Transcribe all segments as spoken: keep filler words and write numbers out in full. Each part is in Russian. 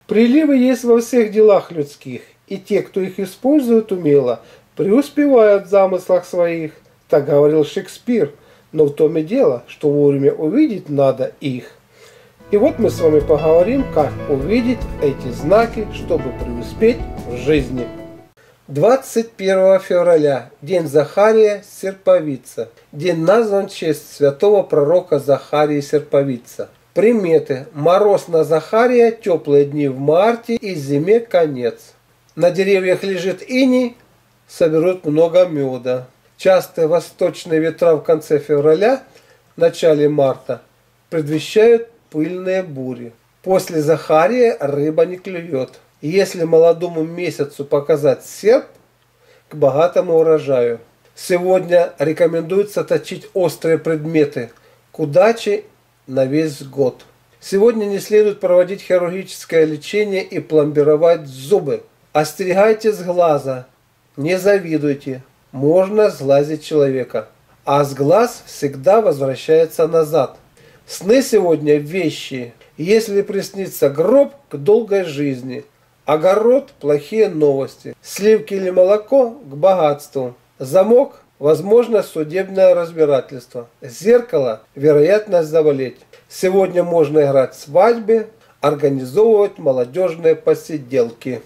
Приливы есть во всех делах людских, и те, кто их использует умело, преуспевают в замыслах своих. Так говорил Шекспир, но в том и дело, что вовремя увидеть надо их. И вот мы с вами поговорим, как увидеть эти знаки, чтобы преуспеть в жизни. двадцать первого февраля. День Захария Серповица. День назван в честь святого пророка Захарии Серповица. Приметы. Мороз на Захария, теплые дни в марте и зиме конец. На деревьях лежит иней, соберут много меда. Частые восточные ветра в конце февраля, начале марта предвещают пыльные бури. После Захария рыба не клюет. Если молодому месяцу показать серп, к богатому урожаю. Сегодня рекомендуется точить острые предметы к удаче на весь год. Сегодня не следует проводить хирургическое лечение и пломбировать зубы. Остерегайтесь глаза, не завидуйте, можно сглазить человека. А с глаз всегда возвращается назад. Сны сегодня вещи. Если приснится гроб, к долгой жизни. Огород – плохие новости. Сливки или молоко – к богатству. Замок – возможно судебное разбирательство. Зеркало – вероятность заболеть. Сегодня можно играть свадьбы, организовывать молодежные посиделки.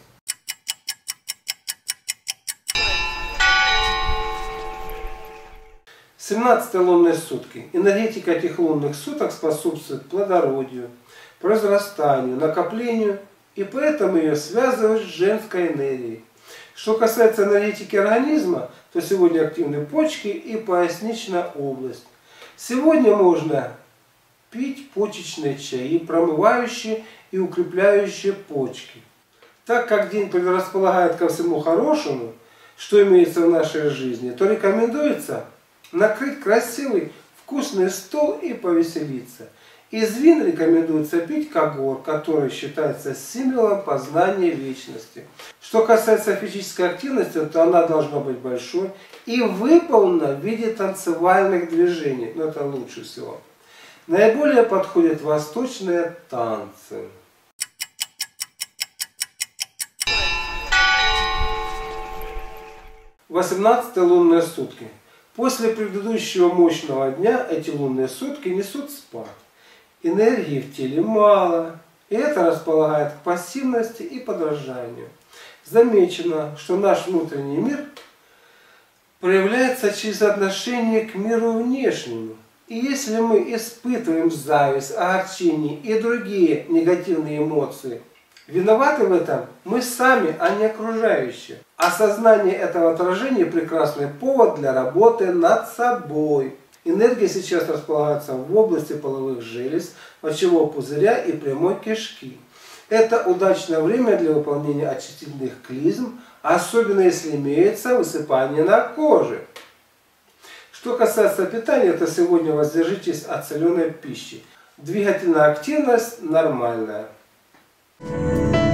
семнадцатые лунные сутки. Энергетика этих лунных суток способствует плодородию, произрастанию, накоплению, и поэтому ее связывают с женской энергией. Что касается энергетики организма, то сегодня активны почки и поясничная область. Сегодня можно пить почечные чаи, промывающие и укрепляющие почки. Так как день предрасполагает ко всему хорошему, что имеется в нашей жизни, то рекомендуется накрыть красивый вкусный стол и повеселиться. Из вин рекомендуется пить когор, который считается символом познания вечности. Что касается физической активности, то она должна быть большой и выполнена в виде танцевальных движений. Но это лучше всего. Наиболее подходят восточные танцы. восемнадцатые лунные сутки. После предыдущего мощного дня эти лунные сутки несут спад. Энергии в теле мало, и это располагает к пассивности и подражанию. Замечено, что наш внутренний мир проявляется через отношение к миру внешнему. И если мы испытываем зависть, огорчение и другие негативные эмоции, виноваты в этом мы сами, а не окружающие. Осознание этого отражения – прекрасный повод для работы над собой. Энергия сейчас располагается в области половых желез, мочевого пузыря и прямой кишки. Это удачное время для выполнения очистительных клизм, особенно если имеется высыпание на коже. Что касается питания, то сегодня воздержитесь от соленой пищи. Двигательная активность нормальная.